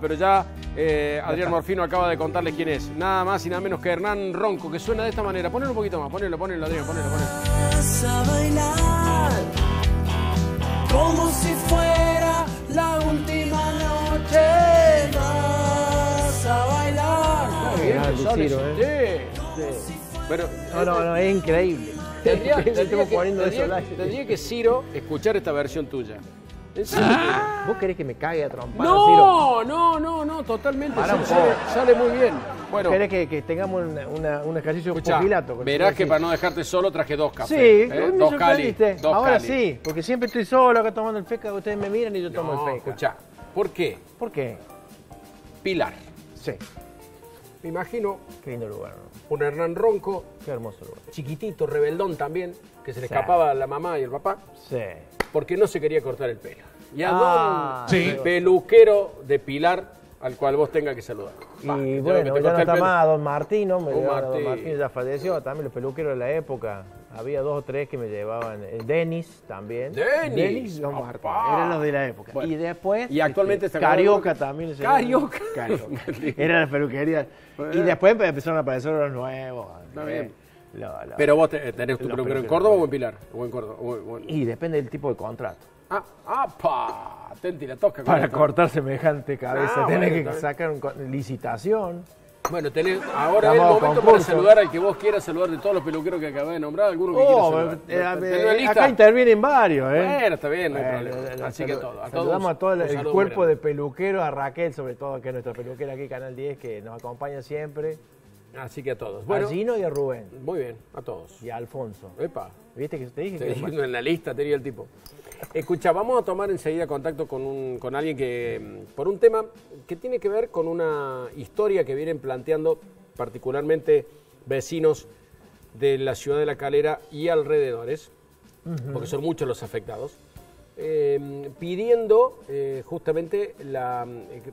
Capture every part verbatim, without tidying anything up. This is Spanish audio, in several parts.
Pero ya eh, Adrián Morfino acaba de contarles quién es. Nada más y nada menos que Hernán Ronco, que suena de esta manera. Ponelo un poquito más, ponelo, ponelo, Adrián, ponelo, ponelo. Vas a bailar como si fuera la última noche. Vas a bailar. Está bien, Grande, sale, Ciro, ¿eh? Sí. Pero, No, no, no, es increíble. Tendría, Estamos tendría que, poniendo eso al tendría- aire. tendría que Ciro escuchar esta versión tuya. ¿En serio? ¿Vos querés que me cague a trompar, Ciro? No, no, no, no, totalmente. Para un Sale, poco. sale muy bien. Bueno, ¿Querés que, que tengamos una, una, un ejercicio escuchá, pugilato? Con verás eso que decís? para no dejarte solo traje dos cafés. Sí, ¿eh? hoy me Dos Cali. sorprendiste. Dos Ahora Cali. sí, porque siempre estoy solo acá tomando el feca, ustedes me miran y yo tomo No, el feca. escuchá, ¿por qué? ¿Por qué? Pilar. Sí, Me imagino qué lindo lugar, ¿no? un Hernán Ronco, Qué hermoso lugar. chiquitito, rebeldón también, que se le Sí. escapaba a la mamá y el papá, Sí. porque no se quería cortar el pelo. Y a Ah, don sí. peluquero de Pilar, al cual vos tengas que saludar. Y Va, que bueno, te ya corté no el está pelo. más Don Martino, me Don llevaban a Don Martín. Martín ya falleció, también los peluqueros de la época. Había dos o tres que me llevaban. eh, Denis también. Denis, Denis y Don papá. Martín. Eran los de la época. Bueno. Y después. Y actualmente este, está Carioca también. se llamaba. Carioca. Carioca. Era la peluquería. Y después empezaron a aparecer los nuevos. Está eh, bien. lo- lo- Pero vos te- tenés tu Los peluquero en peluqueros. Córdoba o en Pilar. O en Córdoba. o en- o en- Y depende del tipo de contrato. Ah, ¡apa! Atenti la tosca. con Para esto. cortar semejante cabeza, Ah, tenés bueno, que está bien. sacar una licitación. Bueno, tenés, ahora es el Llamado momento para concurso. saludar al que vos quieras saludar de todos los peluqueros que acabas de nombrar. ¿Alguno que Oh, quiera eh, saludar? eh, ¿Tenés una lista? acá intervienen varios, ¿eh? Bueno, está bien, no hay Bueno, problema. la- Así que a salu- todos. A todos saludamos a todo el, un el saludo cuerpo grande. de peluqueros, a Raquel sobre todo, que es nuestra peluquera aquí, Canal diez, que nos acompaña siempre. Así que a todos. Bueno, A Gino y a Rubén. muy bien, a todos. Y a Alfonso. Epa. ¿Viste que te dije? Te que dije, en la lista tenía el tipo. Escucha, vamos a tomar enseguida contacto con, un, con alguien que, mm, por un tema que tiene que ver con una historia que vienen planteando particularmente vecinos de la ciudad de La Calera y alrededores, porque son muchos los afectados, eh, pidiendo eh, justamente la, eh,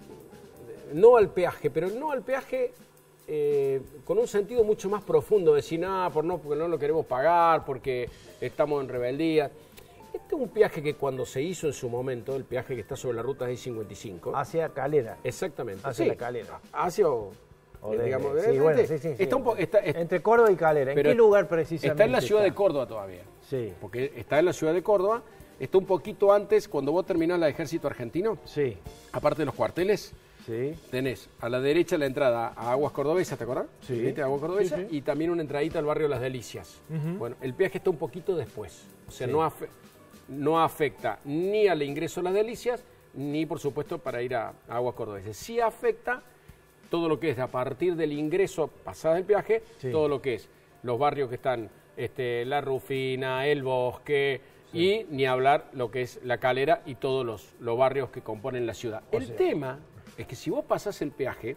no al peaje, pero no al peaje eh, con un sentido mucho más profundo, decir, no, por no, porque no lo queremos pagar, porque estamos en rebeldía. Este es un peaje que cuando se hizo en su momento, el peaje que está sobre la ruta seis cincuenta y cinco. Hacia Calera. Exactamente. Hacia sí. La Calera. Hacia, o, O eh, desde- digamos, sí, eh, bueno, este- sí, sí, sí. está un po- está- está- Entre Córdoba y Calera. ¿En pero qué lugar precisamente? Está en la ciudad de está? Córdoba todavía. Sí. Porque está en la ciudad de Córdoba, está un poquito antes, cuando vos terminás la Ejército Argentino, Sí. aparte de los cuarteles, Sí. tenés a la derecha la entrada a Aguas Cordobesas, ¿te acordás? Sí. ¿Viste? Aguas Cordobesas, Sí, sí. y también una entradita al barrio Las Delicias. Bueno, el peaje está un poquito después. O sea, Sí. no, afe- no afecta ni al ingreso a Las Delicias, ni por supuesto para ir a, a Aguas Cordobesas. Sí afecta todo lo que es a partir del ingreso, pasada el peaje, Sí. todo lo que es los barrios que están, este, La Rufina, El Bosque, y ni hablar lo que es La Calera y todos los, los barrios que componen la ciudad. O el sea- tema es que si vos pasás el peaje,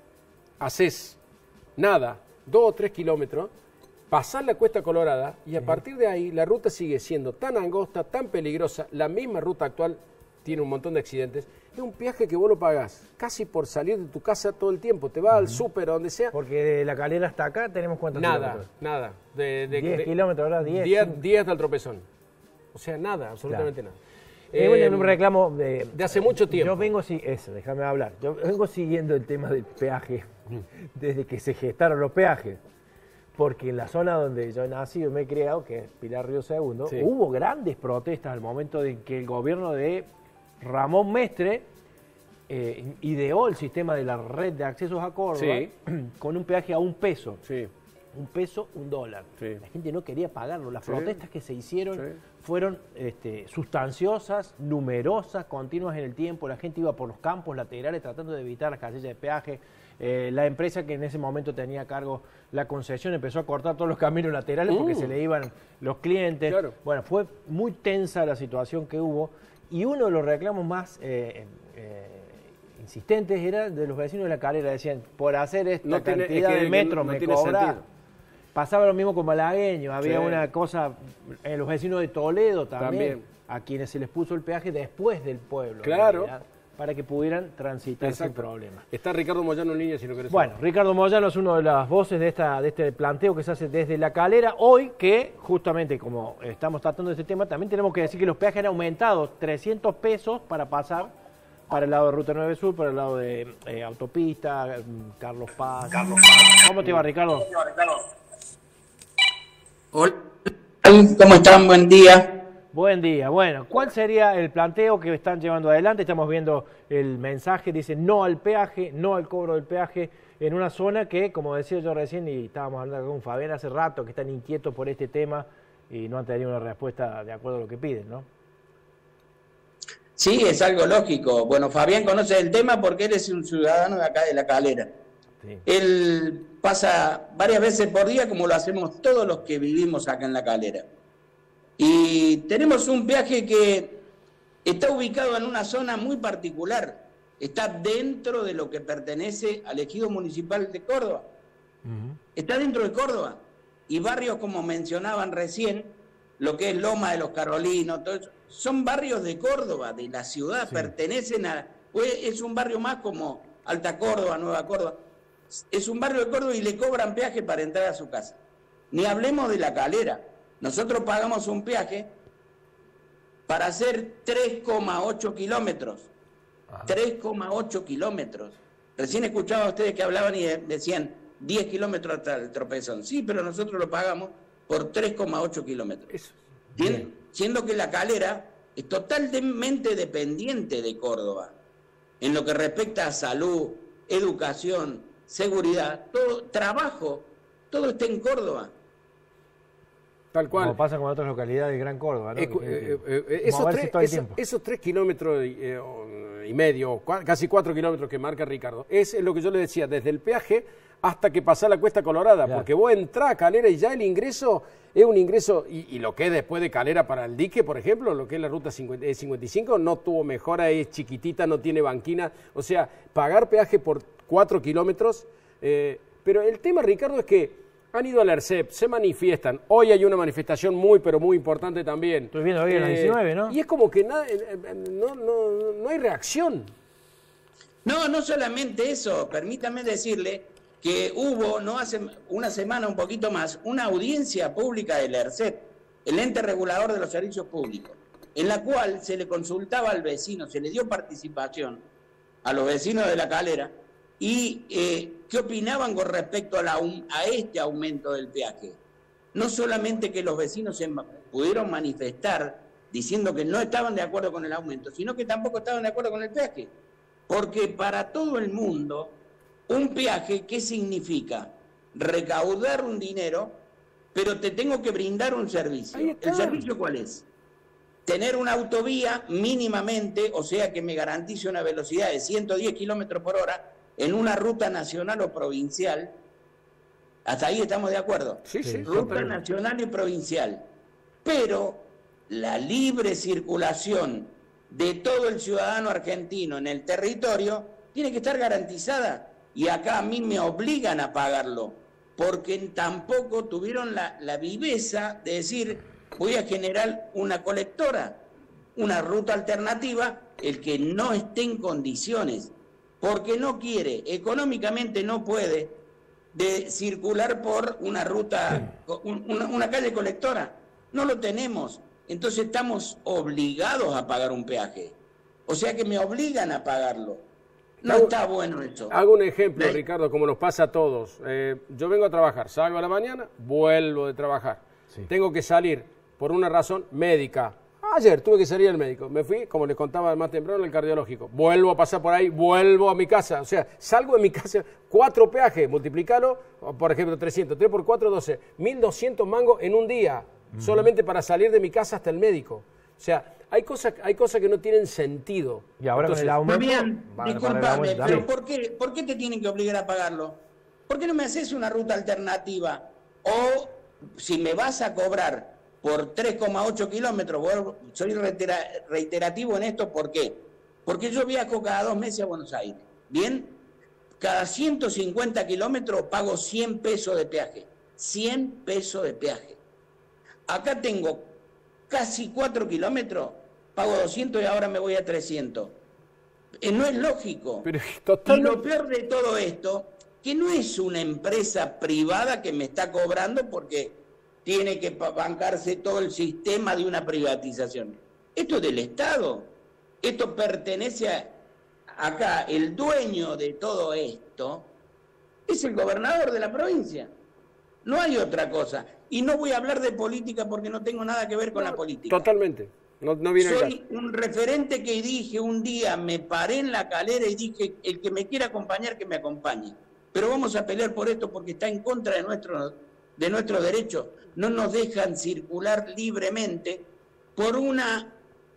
haces nada, dos o tres kilómetros, pasás la Cuesta Colorada y a partir de ahí la ruta sigue siendo tan angosta, tan peligrosa, la misma ruta actual tiene un montón de accidentes. Es un peaje que vos lo pagás casi por salir de tu casa todo el tiempo, te vas al súper o donde sea. Porque de La Calera hasta acá tenemos cuántos Nada, kilómetros. nada. De, de- diez de- kilómetros, ¿verdad? diez. diez, cinco. diez hasta el tropezón. O sea, nada, absolutamente nada. Eh, bueno, Eh, un reclamo de, de hace mucho tiempo. Yo vengo, si- eso, déjame hablar. Yo vengo siguiendo el tema del peaje desde que se gestaron los peajes. Porque en la zona donde yo he nacido y me he criado, que es Pilar Río Segundo, Sí. hubo grandes protestas al momento de que el gobierno de Ramón Mestre eh, ideó el sistema de la red de accesos a Córdoba Sí. con un peaje a un peso. Sí. Un peso, un dólar. Sí. La gente no quería pagarlo. Las Sí. protestas que se hicieron Sí. fueron este, sustanciosas, numerosas, continuas en el tiempo. La gente iba por los campos laterales tratando de evitar las casillas de peaje. Eh, la empresa que en ese momento tenía a cargo la concesión empezó a cortar todos los caminos laterales porque Mm. se le iban los clientes. Claro. Bueno, fue muy tensa la situación que hubo y uno de los reclamos más eh, eh, insistentes era de los vecinos de La Calera. Decían, por hacer esta No tiene- cantidad es que de metros no me tiene cobra. sentido. Pasaba lo mismo con Malagueño, había Sí. una cosa en los vecinos de Toledo también, También. a quienes se les puso el peaje después del pueblo, en Claro. realidad, para que pudieran transitar sin Exacto. problema. Está Ricardo Moyano en línea si lo querés. Bueno, Ricardo Moyano es uno de las voces de, esta, de este planteo que se hace desde La Calera. Hoy que, justamente como estamos tratando de este tema, también tenemos que decir que los peajes han aumentado trescientos pesos para pasar para el lado de Ruta nueve Sur, para el lado de eh, autopista, Carlos Paz. Carlos Paz. ¿Cómo te va, Ricardo? Hola, ¿cómo están? Buen día. Buen día. Bueno, ¿cuál sería el planteo que están llevando adelante? Estamos viendo el mensaje, dice no al peaje, no al cobro del peaje, en una zona que, como decía yo recién, y estábamos hablando con Fabián hace rato, que están inquietos por este tema y no han tenido una respuesta de acuerdo a lo que piden, ¿no? Sí, es algo lógico. Bueno, Fabián conoce el tema porque él es un ciudadano de acá de La Calera. Sí. Él pasa varias veces por día, como lo hacemos todos los que vivimos acá en La Calera. Y tenemos un peaje que está ubicado en una zona muy particular. Está dentro de lo que pertenece al ejido municipal de Córdoba. Uh-huh. Está dentro de Córdoba. Y barrios, como mencionaban recién, lo que es Loma de los Carolinos, todo eso, son barrios de Córdoba, de la ciudad, sí. Pertenecen a... Es un barrio más como Alta Córdoba, Nueva Córdoba. Es un barrio de Córdoba y le cobran peaje para entrar a su casa. Ni hablemos de La Calera. Nosotros pagamos un peaje para hacer tres coma ocho kilómetros. tres coma ocho kilómetros. Recién escuchaba a ustedes que hablaban y decían diez kilómetros hasta el Tropezón. Sí, pero nosotros lo pagamos por tres coma ocho kilómetros. Bien. Siendo que La Calera es totalmente dependiente de Córdoba. En lo que respecta a salud, educación, seguridad, todo, trabajo, todo está en Córdoba. Tal cual. Como pasa con otras localidades de Gran Córdoba, ¿no? Eh, eh, eh, esos, tres, esos, esos tres kilómetros y, eh, y medio, casi cuatro kilómetros que marca Ricardo, es lo que yo le decía, desde el peaje hasta que pasa la Cuesta Colorada, claro. Porque vos entrás a Calera y ya el ingreso es un ingreso, y, y lo que es después de Calera para el dique, por ejemplo, lo que es la ruta cincuenta, cincuenta y cinco, no tuvo mejora, es chiquitita, no tiene banquina, o sea, pagar peaje por cuatro kilómetros, eh, pero el tema, Ricardo, es que han ido al ERCEP, se manifiestan. Hoy hay una manifestación muy, pero muy importante también. Estoy viendo hoy a las diecinueve, ¿no? Y es como que nada, no, no, no hay reacción. No, no solamente eso. Permítame decirle que hubo, no hace una semana, un poquito más, una audiencia pública del ERCEP, el ente regulador de los servicios públicos, en la cual se le consultaba al vecino, se le dio participación a los vecinos de La Calera, y eh, qué opinaban con respecto a, la, a este aumento del peaje. No solamente que los vecinos se pudieron manifestar diciendo que no estaban de acuerdo con el aumento, sino que tampoco estaban de acuerdo con el peaje. Porque para todo el mundo, un peaje, ¿qué significa? Recaudar un dinero, pero te tengo que brindar un servicio. ¿El servicio cuál es? Tener una autovía mínimamente, o sea que me garantice una velocidad de ciento diez kilómetros por hora, en una ruta nacional o provincial. Hasta ahí estamos de acuerdo. Sí, sí, ruta nacional y provincial. Pero la libre circulación de todo el ciudadano argentino en el territorio tiene que estar garantizada. Y acá a mí me obligan a pagarlo, porque tampoco tuvieron la, la viveza de decir, voy a generar una colectora, una ruta alternativa, el que no esté en condiciones, porque no quiere, económicamente no puede, de circular por una ruta, una, una calle colectora. No lo tenemos. Entonces estamos obligados a pagar un peaje. O sea que me obligan a pagarlo. No hago, está bueno esto. Hago un ejemplo, ¿Eh? Ricardo, como nos pasa a todos. Eh, yo vengo a trabajar, salgo a la mañana, vuelvo de trabajar. Sí. Tengo que salir por una razón médica. Ayer tuve que salir al médico, me fui, como les contaba más temprano, al cardiológico. Vuelvo a pasar por ahí, vuelvo a mi casa. O sea, salgo de mi casa, cuatro peajes, multiplícalo, por ejemplo, trescientos, tres por cuatro, doce. mil doscientos mangos en un día, uh-huh. Solamente para salir de mi casa hasta el médico. O sea, hay cosas, hay cosas que no tienen sentido. Y ahora Entonces, con el aumento... Bien, vale, disculpame, el pero ¿por qué, ¿por qué te tienen que obligar a pagarlo? ¿Por qué no me haces una ruta alternativa? O si me vas a cobrar por tres coma ocho kilómetros, soy reitera, reiterativo en esto, ¿por qué? Porque yo viajo cada dos meses a Buenos Aires, ¿bien? Cada ciento cincuenta kilómetros pago cien pesos de peaje, cien pesos de peaje. Acá tengo casi cuatro kilómetros, pago doscientos y ahora me voy a trescientos. Eh, no es lógico. Pero totalmente... Y lo peor de todo esto, que no es una empresa privada que me está cobrando porque tiene que bancarse todo el sistema de una privatización. Esto es del Estado. Esto pertenece a, acá el dueño de todo esto es el gobernador de la provincia. No hay otra cosa. Y no voy a hablar de política porque no tengo nada que ver con no, la política. Totalmente. No, no viene Soy un referente que dije un día, me paré en la calera y dije, el que me quiera acompañar, que me acompañe. Pero vamos a pelear por esto porque está en contra de nuestro, de nuestros derechos. No nos dejan circular libremente por una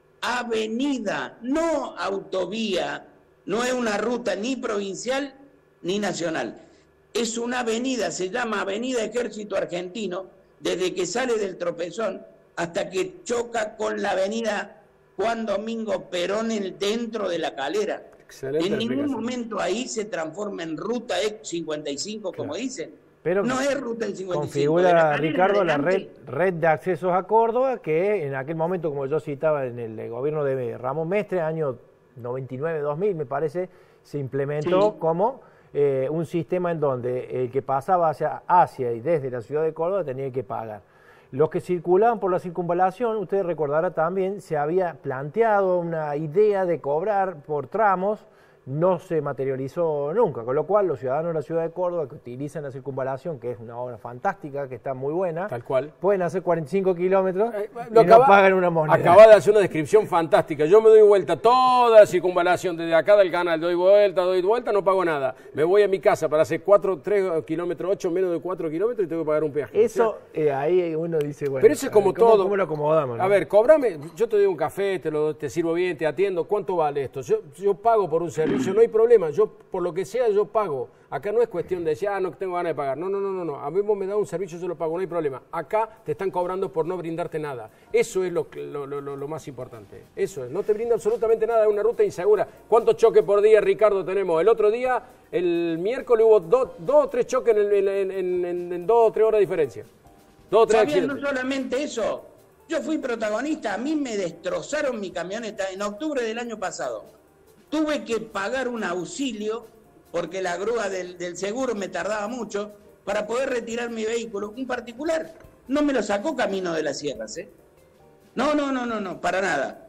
avenida, no autovía, no es una ruta ni provincial ni nacional. Es una avenida, se llama Avenida Ejército Argentino, desde que sale del Tropezón hasta que choca con la avenida Juan Domingo Perón en, dentro de la calera. Excelente en ningún explicación. momento ahí se transforma en ruta E cincuenta y cinco, claro, como dicen. Pero no es ruta del cincuenta y cinco. Configura, la Ricardo, la red, adelante. red de accesos a Córdoba, que en aquel momento, como yo citaba, en el gobierno de Ramón Mestre, año noventa y nueve dos mil, me parece, se implementó Sí. como eh, un sistema en donde el que pasaba hacia, hacia y desde la ciudad de Córdoba tenía que pagar. Los que circulaban por la circunvalación, usted recordará también, se había planteado una idea de cobrar por tramos, no se materializó nunca, con lo cual los ciudadanos de la ciudad de Córdoba que utilizan la circunvalación, que es una obra fantástica, que está muy buena, Tal cual. pueden hacer cuarenta y cinco kilómetros Eh, y lo no acaba- pagan una moneda. Acaba de hacer una descripción fantástica. Yo me doy vuelta toda la circunvalación desde acá del canal, doy vuelta, doy vuelta, no pago nada. Me voy a mi casa para hacer cuatro, tres kilómetros, ocho, menos de cuatro kilómetros y tengo que pagar un peaje. Eso, eh, ahí uno dice, bueno, Pero eso es como a ver, ¿cómo, todo. ¿cómo lo acomodamos? A no? ver, cobrame, yo te doy un café, te, lo, te sirvo bien, te atiendo. ¿Cuánto vale esto? Yo, yo pago por un servicio, no hay problema. Yo, por lo que sea, yo pago. Acá no es cuestión de decir, ah, no tengo ganas de pagar. No, no, no, no, no. A mí vos me das un servicio, yo lo pago, no hay problema. Acá te están cobrando por no brindarte nada. Eso es lo, lo, lo, lo más importante. Eso es. No te brinda absolutamente nada, es una ruta insegura. ¿Cuántos choques por día, Ricardo, tenemos? El otro día, el miércoles, hubo dos dos o tres choques en, el- en, en, en, en dos o tres horas de diferencia. Dos o tres Fabián, no accidentes. solamente eso, yo fui protagonista, a mí me destrozaron mi camioneta en octubre del año pasado. Tuve que pagar un auxilio porque la grúa del, del seguro me tardaba mucho para poder retirar mi vehículo, un particular. No me lo sacó Camino de las Sierras, ¿eh? No, no, no, no, no, para nada.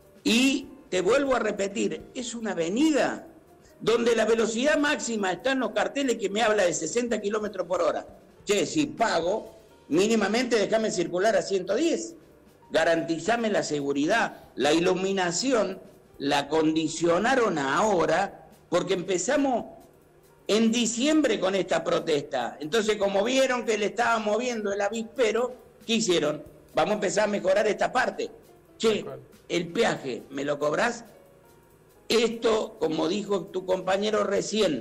Y te vuelvo a repetir, es una avenida donde la velocidad máxima está en los carteles que me habla de sesenta kilómetros por hora. Che, si pago, mínimamente déjame circular a ciento diez. Garantizame la seguridad, la iluminación, la condicionaron ahora porque empezamos en diciembre con esta protesta. Entonces, como vieron que le estaba moviendo el avispero, ¿qué hicieron? Vamos a empezar a mejorar esta parte. Che, el peaje, ¿me lo cobrás? Esto, como dijo tu compañero recién,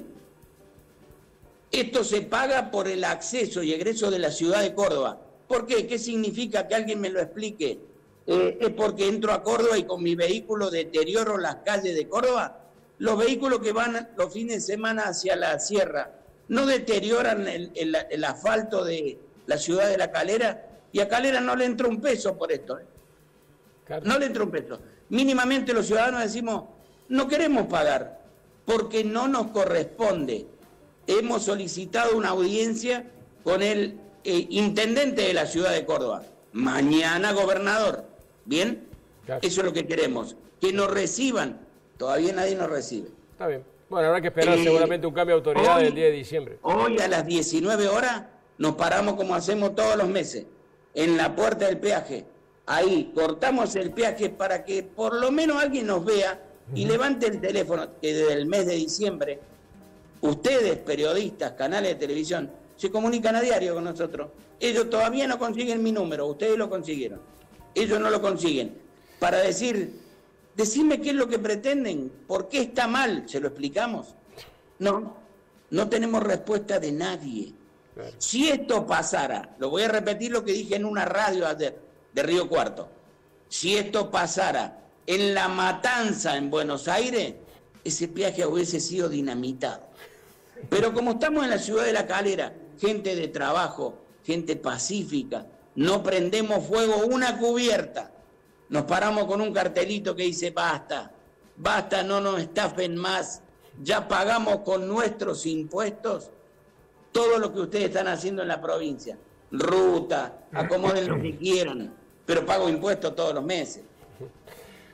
esto se paga por el acceso y egreso de la ciudad de Córdoba. ¿Por qué? ¿Qué significa? Que alguien me lo explique. Eh, es porque entro a Córdoba y con mi vehículo deterioro las calles de Córdoba. Los vehículos que van los fines de semana hacia la sierra no deterioran el, el, el asfalto de la ciudad de La Calera, y a Calera no le entra un peso por esto. ¿eh? Claro. No le entra un peso. Mínimamente los ciudadanos decimos, no queremos pagar porque no nos corresponde. Hemos solicitado una audiencia con el eh, intendente de la ciudad de Córdoba. Mañana gobernador. ¿Bien? Claro. Eso es lo que queremos. Que nos reciban. Todavía nadie nos recibe. Está bien. Bueno, habrá que esperar Eh, seguramente un cambio de autoridad hoy- el diez de diciembre. Hoy a las diecinueve horas nos paramos como hacemos todos los meses, en la puerta del peaje. Ahí cortamos el peaje para que por lo menos alguien nos vea y levante el teléfono, que desde el mes de diciembre ustedes, periodistas, canales de televisión, se comunican a diario con nosotros. Ellos todavía no consiguen mi número, ustedes lo consiguieron. Ellos no lo consiguen. Para decir, decime qué es lo que pretenden, por qué está mal, ¿se lo explicamos? No, no tenemos respuesta de nadie. Claro. Si esto pasara, lo voy a repetir lo que dije en una radio ayer, de Río Cuarto, si esto pasara en La Matanza, en Buenos Aires, ese peaje hubiese sido dinamitado. Pero como estamos en la ciudad de La Calera, gente de trabajo, gente pacífica, no prendemos fuego una cubierta, nos paramos con un cartelito que dice basta, basta, no nos estafen más, ya pagamos con nuestros impuestos todo lo que ustedes están haciendo en la provincia. Ruta, acomoden lo que quieran, pero pago impuestos todos los meses.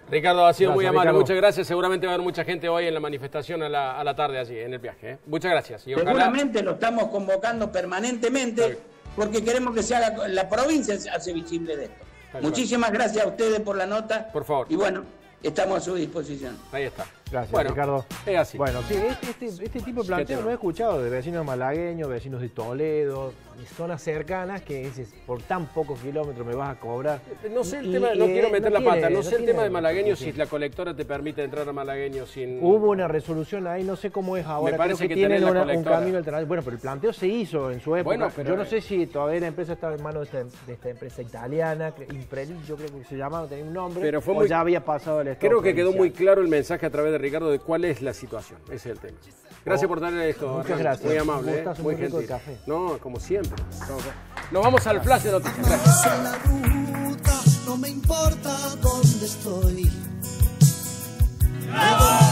Ricardo, ha sido Gracias, muy amable, Ricardo. muchas gracias. Seguramente va a haber mucha gente hoy en la manifestación a la, a la tarde allí, en el viaje. ¿eh? Muchas gracias. Y ojalá... Seguramente lo estamos convocando permanentemente porque queremos que se haga, la provincia se hace visible de esto. Tal Muchísimas cual. gracias a ustedes por la nota. Por favor. Y bueno, estamos a su disposición. Ahí está. Gracias, bueno, Ricardo. Es así. Bueno, sí, este, este, este tipo de planteo lo he escuchado de vecinos malagueños, vecinos de Toledo, de zonas cercanas, que dices, por tan pocos kilómetros me vas a cobrar. No sé el Y, tema, no eh, quiero meter no la pata, tiene- no no sé el tiene- tema de malagueño, sí. si la colectora te permite entrar a malagueño sin... Hubo una resolución ahí, no sé cómo es ahora. Me parece creo que, que tienen tenés la una- un colectora. camino alternativo. Bueno, pero el planteo se hizo en su época. Bueno, pero- yo no sé si todavía la empresa estaba en manos de esta, de esta empresa italiana, que- Imprelil, yo creo que se llamaba, tenía un nombre. Pero fue o muy- ya había pasado el estado Creo que quedó muy provincial. claro el mensaje a través de Ricardo de cuál es la situación. Ese es el tema. Gracias Oh, por darle esto. muchas Hernán. gracias. Muy amable, Un ¿eh? gustazo, muy muy rico el gentil. café. No, como siempre. Nos vamos al flash de noticias. Gracias. En la ruta, no me importa dónde estoy. Me voy